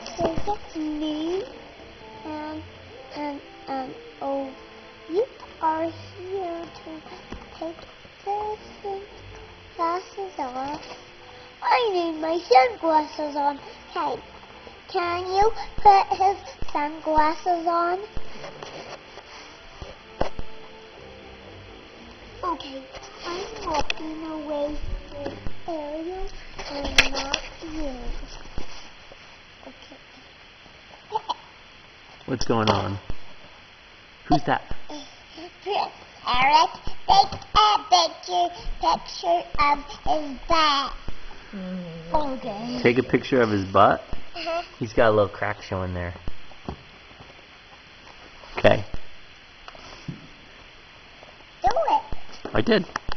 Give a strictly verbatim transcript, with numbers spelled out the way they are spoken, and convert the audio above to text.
So that's me. And, and, and, oh, you are here to take the glasses off. I need my sunglasses on. Hey, can you put his sunglasses on? Okay, I'm walking away with Ariel and not you. Okay. What's going on? Who's that? Prince Eric, take a picture, picture of his butt. Okay. Take a picture of his butt? Uh-huh. He's got a little crack showing there. Okay. Do it. I did.